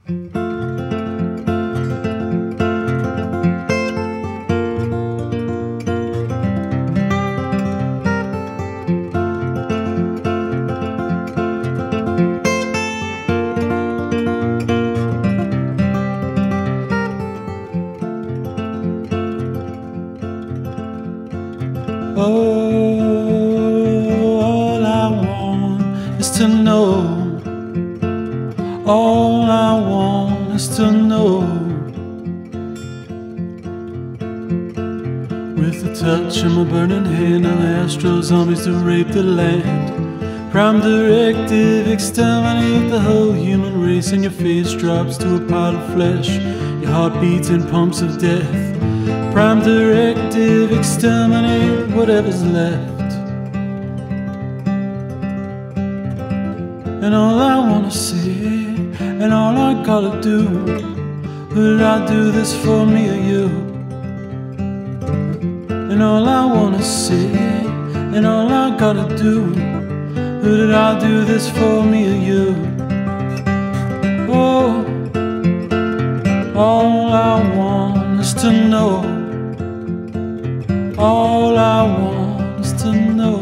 All I want is to know. All I want is to know. With the touch of my burning hand, on the Astro Zombies to rape the land. Prime directive, exterminate the whole human race, and your face drops to a pile of flesh. Your heart beats in pumps of death. Prime directive, exterminate whatever's left. And all I wanna see, and all I gotta do, who did I do this for, me or you? And all I wanna see, and all I gotta do, who did I do this for, me or you? Oh, all I want is to know. All I want is to know.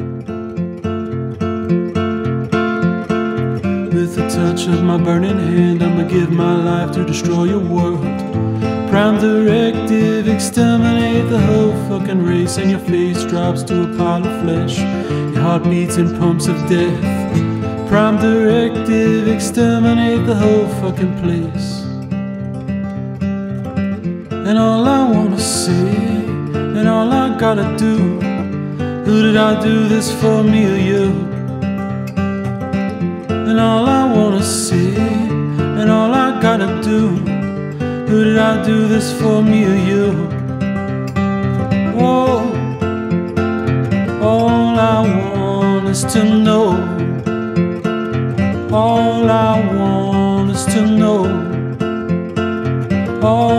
With the touch of my burning hand, I'ma give my life to destroy your world. Prime directive, exterminate the whole fucking race, and your face drops to a pile of flesh. Your heart beats in pumps of death. Prime directive, exterminate the whole fucking place. And all I wanna see, and all I gotta do, who did I do this for, me or you? And all I wanna see, and all I gotta do, who did I do this for, me or you? Oh, all I want is to know. All I want is to know. All